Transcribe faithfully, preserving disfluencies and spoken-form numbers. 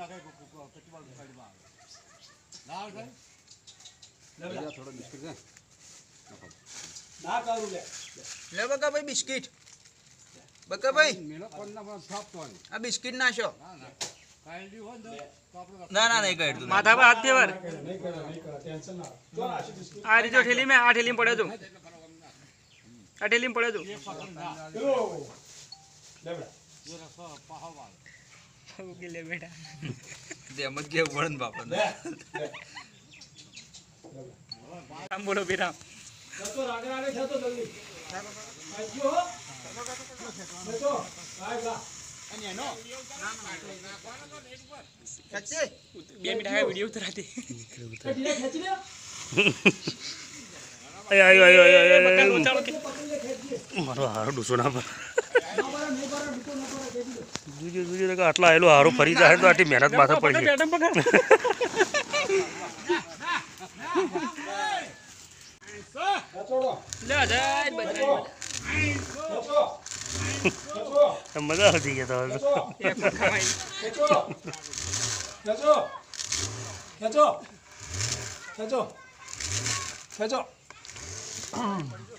થોડો બિસ્કિટ છે ના કરું લે લે બકા ભાઈ બિસ્કિટ બકા ભાઈ મેલો કોણ ના છાપતો આ બિસ્કિટ નાશો ના ના નહીં કાઢતું માથા પર હાથ દેવાર નહીં કરે નહીં કરે ટેન્શન ના જો આશી બિસ્કિટ આ રીજો ઠેલી મેં આ ઠેલી પડ્યો તું આ ઠેલી પડ્યો તું લો લે બેટા ઓકે લે બેટા જેમ જ કે વળન બાપા લે લે આમ બોલો બેટા જતો રાગે રાગે જતો જલ્દી આજો હો જતો આય લા અને એનો બે મિનિટ આ વિડિયો ઉતરાતી ઢીલા ખેંચી લે આય આય આય આય બકા લોચાળો કે પકડી લે ખેંચી મારો હારો ડૂસો ના પર ના બરા નહીં બરા ડૂકો ન બરા ખેંચી લે જોજો જોજો કે આટલા આયેલો હારો ફરી જાય તો આટલી મહેનત માથે પડી છે જતો લે જાય બદરાઈ જતો જતો મજા આવી ગઈ તો એક ખાઈ ખેંચો ખેંચો ખેંચો ખેંચો ખેંચો